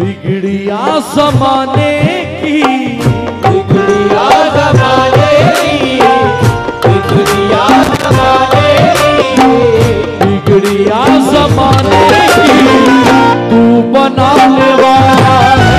बिगड़िया ज़माने की, बिगड़िया ज़माने की, बिगड़िया ज़माने की, बिगड़िया ज़माने की तू बनाने वाला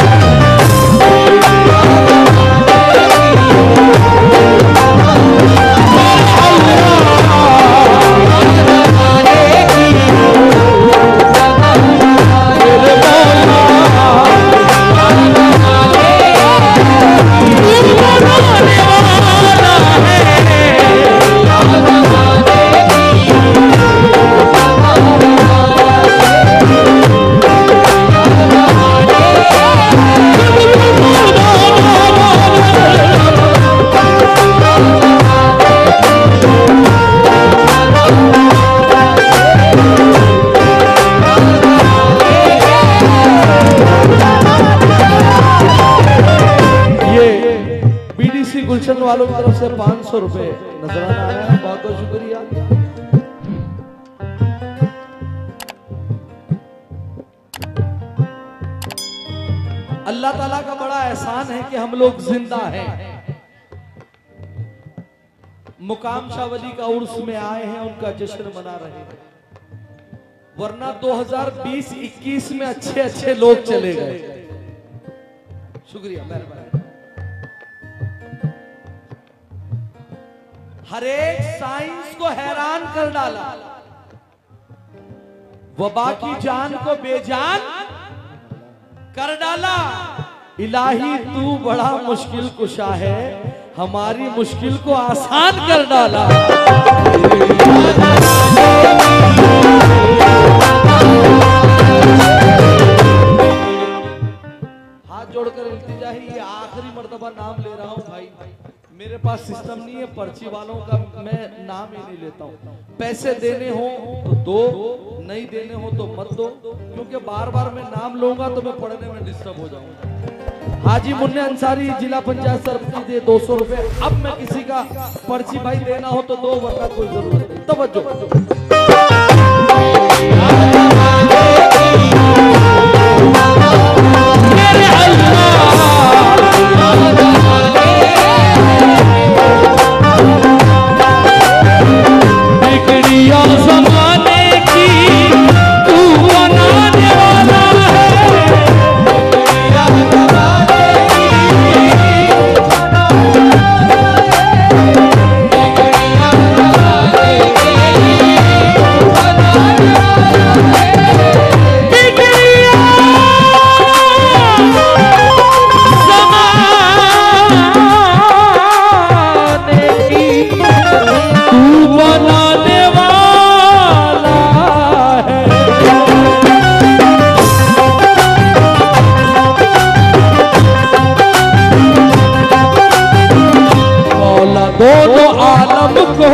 गुलशन वालों की तरफ से 500 रुपए नजराना आया है, बहुत बहुत शुक्रिया। अल्लाह ताला का बड़ा एहसान है कि हम लोग जिंदा हैं। मुकाम शाह वली का उर्स में आए हैं, उनका जश्न मना रहे हैं, वरना 2020-21 में अच्छे अच्छे लोग चले गए। शुक्रिया, मेहरबानी। हर एक साइंस को हैरान कर डाला, वबा की जान को बेजान कर डाला। इलाही तू बड़ा मुश्किल कुशा है, हमारी मुश्किल को आसान कर डाला। हाथ जोड़कर इल्तिजा है, ये आखिरी मर्तबा नाम ले रहा हूं भाई, मेरे पास सिस्टम नहीं है, पर्ची वालों का मैं नाम ही नहीं लेता हूँ। पैसे देने हो तो दो, नहीं देने हो तो मत दो, क्योंकि बार बार मैं नाम लूंगा तो मैं पढ़ने में डिस्टर्ब हो जाऊंगा। हाजी मुन्ने अंसारी जिला पंचायत सरपंच दे 200 रुपए। अब मैं किसी का पर्ची भाई देना हो तो दो, वरना कोई जरूरत नहीं। तवज्जो। ज़माने की तू बनाने वाला है, बिगड़िया ज़माने की बिगड़िया ज़माने की बनाने वाला है, बिगड़िया ज़माने की तू बनाने दोनों आलम को,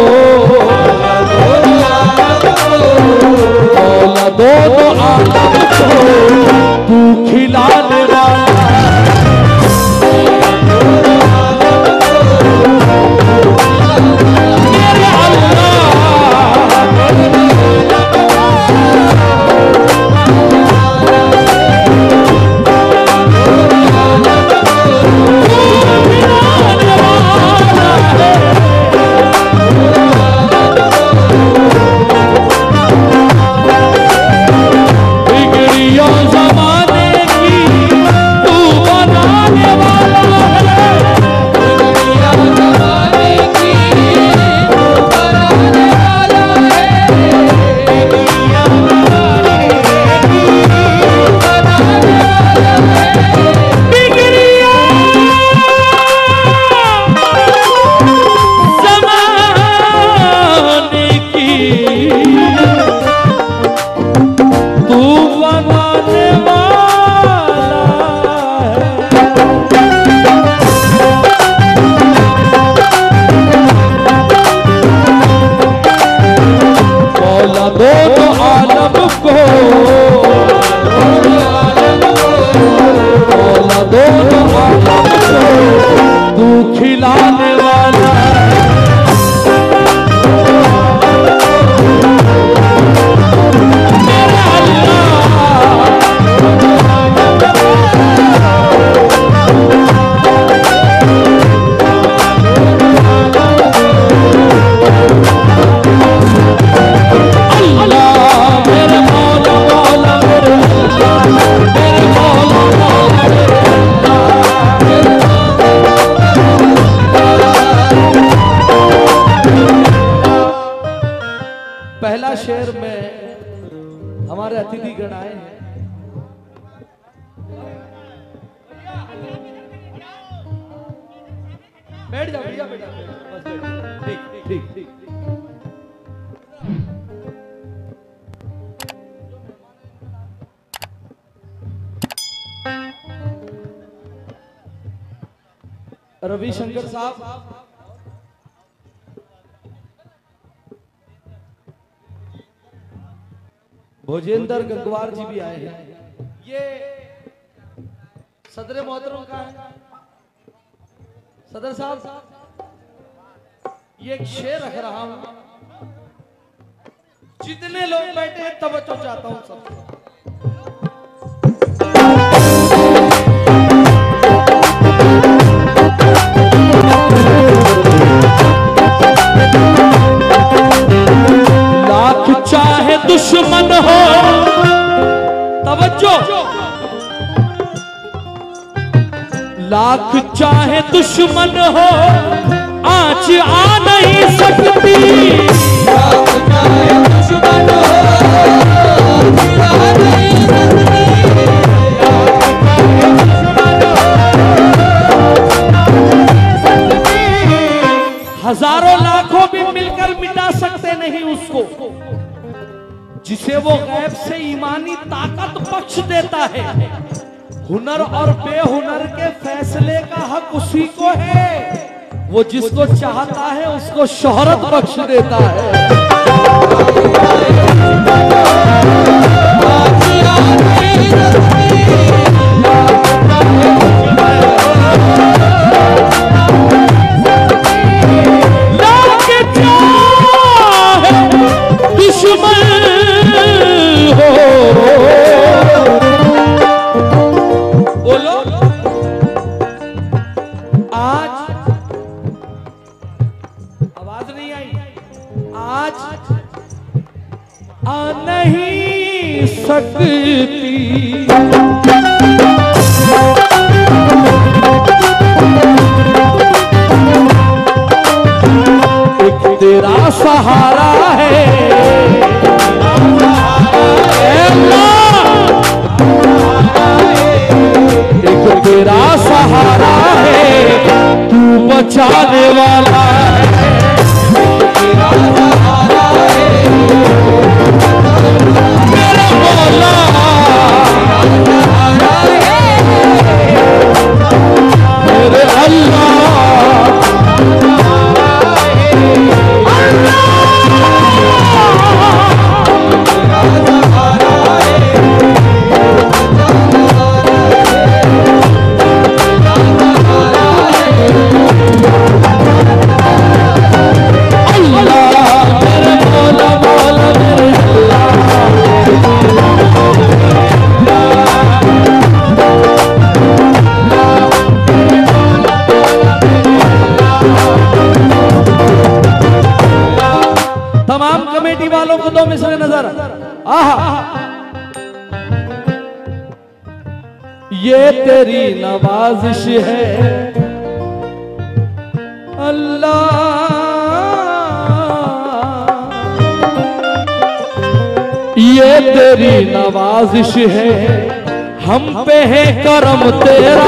दोनों आलम को तू खिलाने वाला बैठ जाओ भैया, बैठ जाओ, बस बैठ जाओ। ठीक ठीक ठीक। रविशंकर साहब, भोजेंद्र गंगवार जी भी आए हैं। ये सदर मोहतरम का है सदर साहब। ये एक शेर रख रहा हूं, जितने लोग बैठे हैं तवज्जो चाहता हूं सबसे। लाख चाहे दुश्मन हो, तवज्जो, लाख चाहे दुश्मन हो, आँच आ नहीं सकती। लाख चाहे दुश्मन हो, आँच आ नहीं सकती। लाख चाहे दुश्मन हो, हजारों लाखों भी मिलकर मिटा सकते नहीं उसको, जिसे वो गैब से ईमानी ताकत बख्श देता है। हुनर और बेहुनर के फैसले का हक उसी को है, वो जिसको चाहता है उसको शोहरत बख्श देता है। दुश्मन हो, बोलो आज आवाज नहीं आई, आज आ नहीं सकती। एक तेरा सहारा है, एक तेरा सहारा है, तू बचाने वाला है। तेरा सहारा है मेरा मौला, मेरे अल्लाह। तमाम कमेटी वालों को दो मिसरे नजर। आहा, ये तेरी नवाजिश है अल्लाह, ये तेरी नवाजिश है, हम पे है करम तेरा।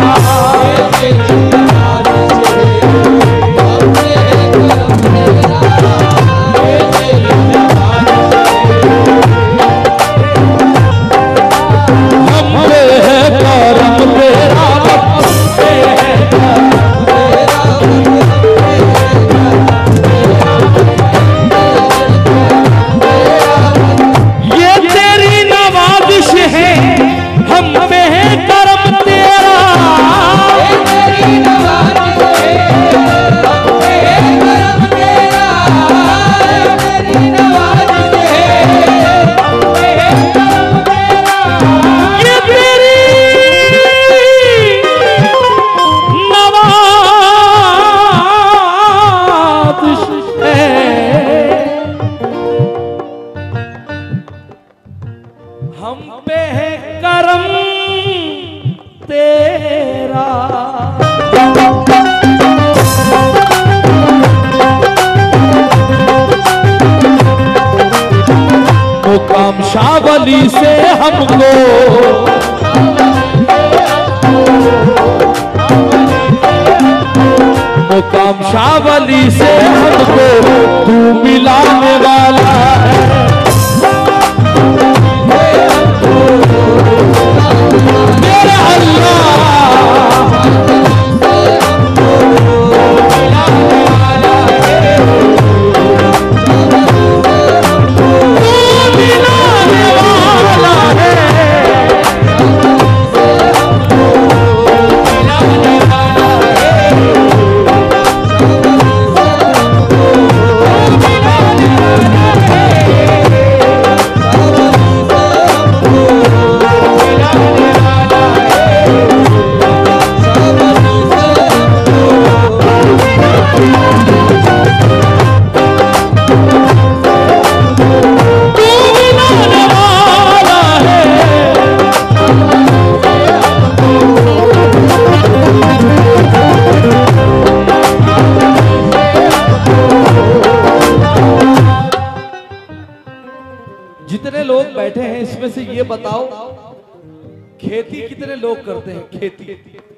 मुकाम शावली से हमको कामशावली से हमको तू मिलाने वाला है। मेरे अल्लाह जितने लोग बैठे हैं इसमें से ये बताओ खेती कितने लोग करते हैं? खेती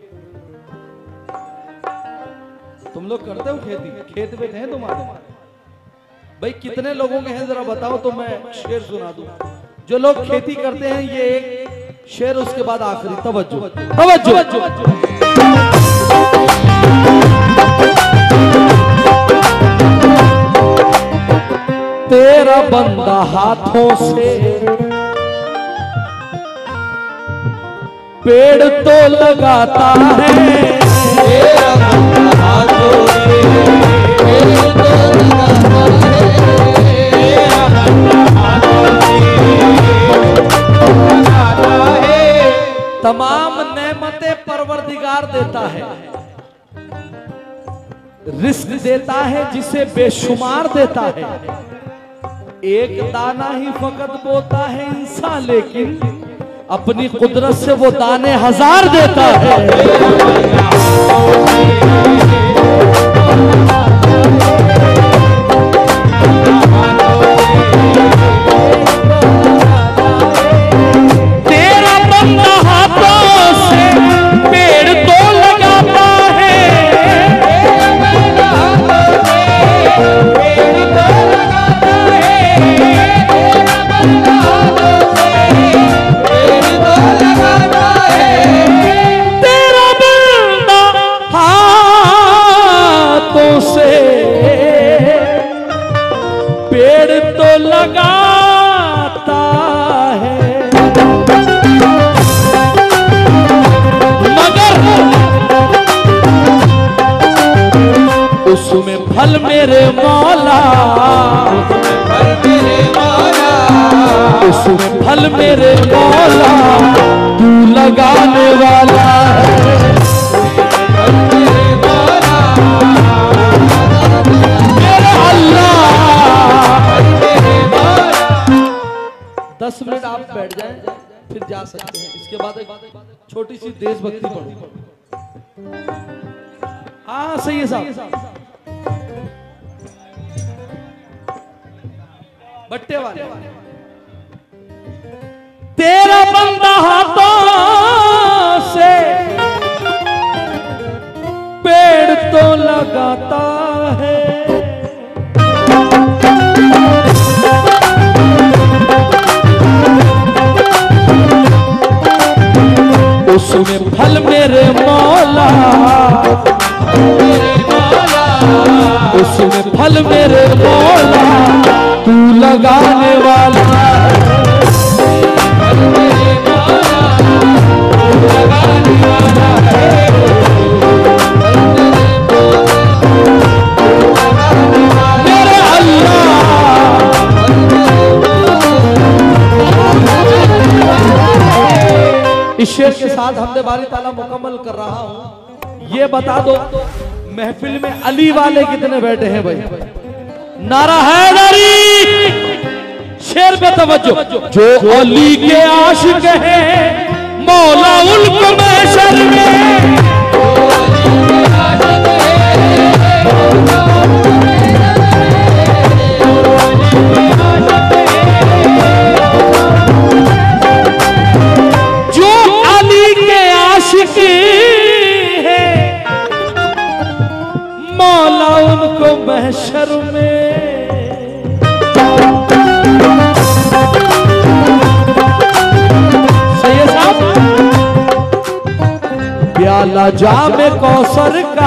तुम लोग करते हो खेती? खेत में हैं तुम्हारे भाई? कितने लोगों के हैं जरा बताओ तो मैं शेर सुना दूं। जो लोग खेती करते हैं ये एक शेर, उसके बाद आखिरी। तवज्जो तवज्जो। तेरा बंदा हाथों से पेड़ तो लगाता है, तेरा बंदा हाथों से पेड़ तो लगाता है, तेरा बंदा हाथों से लगाता है। तमाम नेमतें परवरदिगार देता है, रिस्क देता है जिसे बेशुमार देता है। एक दाना ही फकत बोता है इंसान, लेकिन अपनी कुदरत से वो दाने हजार देता है। तेरा बंदा हाथों से पेड़ तो लगाता है, तेरा बंदा हाथों से पेड़ तो लगाता है, मगर उसमें फल मेरे मौला, उसमें फल मेरे मौला तू लगाने वाला है। मेरे अल्लाह 10 मिनट आप बैठ जाएं फिर जा सकते हैं। इसके बाद एक छोटी सी देशभक्ति पढ़ो। हाँ सही है साहब। बट्टे वाले। तेरा बंदा हाथों से पेड़ तो लगाता है, उसमें फल मेरे मौला, उसमें फल मेरे मौला तू लगाने वाला है। मेरे अल्लाह इस शेर के साथ हमने बारी ताला मुकम्मल कर रहा हूं। ये बता दो महफिल में अली वाले कितने बैठे हैं भाई? नारा हैदरी। शेर पे तवज्जो। जो अली के आशिक हैं मौला उनको महशर में, जो अली के आशिक हैं मौला महशर में। सही है साहब। प्याला जामे कौसर का,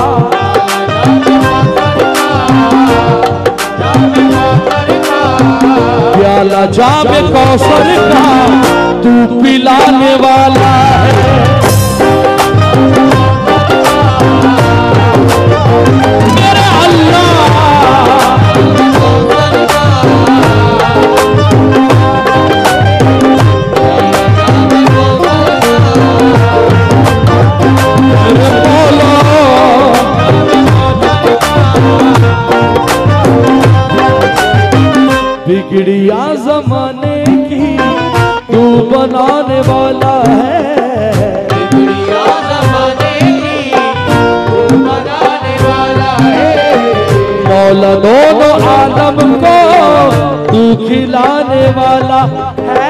प्याला जामे कौसर का तू पिलाने वाला है। मेरा अल्लाह बिगड़िया जमाने की तू बनाने वाला है। बिगड़िया ज़माने की तू बनाने वाला है। मौला दोनों आलम को तू खिलाने वाला है।